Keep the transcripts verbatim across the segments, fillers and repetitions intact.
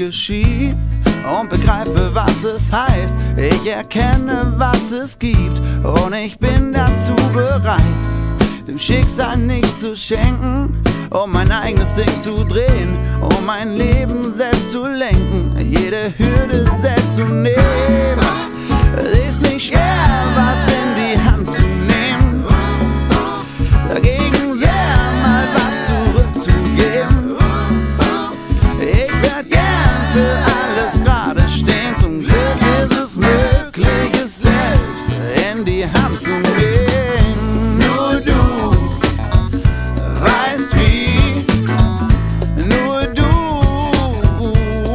geschieht und begreife, was es heißt. Ich erkenne, was es gibt und ich bin dazu bereit, dem Schicksal nicht zu schenken, um mein eigenes Ding zu drehen, um mein Leben selbst zu lenken, jede Hürde selbst zu nehmen. Es ist nicht schwer, was in die Hand zu nehmen, dagegen sehr mal was zurückzugeben. Ich werd gern für alles gerade stehen, zum Glück ist es möglich, es selbst in die Hand zu nehmen. Nur du weißt wie, nur du,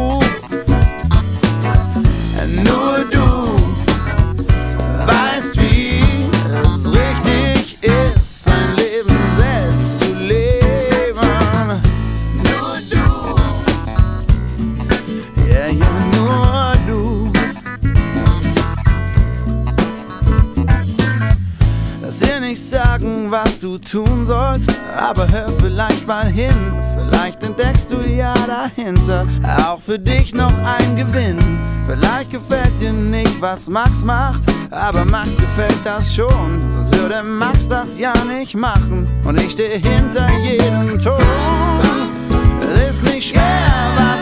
nur du weißt, wie es richtig ist, dein Leben selbst zu leben. Nur du, ja, ja, nur du. Lass dir nicht sagen, was du tun sollst, aber hör vielleicht mal hin. Vielleicht entdeckst du ja dahinter auch für dich noch ein Gewinn. Vielleicht gefällt dir nicht, was Max macht, aber Max gefällt das schon. Sonst würde Max das ja nicht machen und ich stehe hinter jedem Ton. Es ist nicht schwer, was